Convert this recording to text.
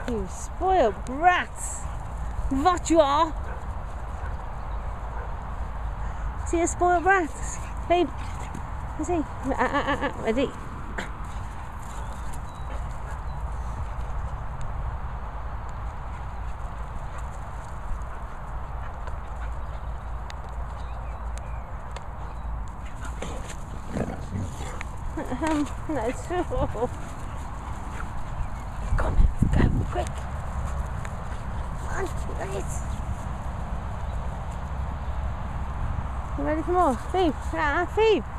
You spoiled brats! What you are! See a spoiled brat? Babe, see? Ready? That's true. Come on, go quick. Come on, right. You ready for more? Phoebe, Phoebe.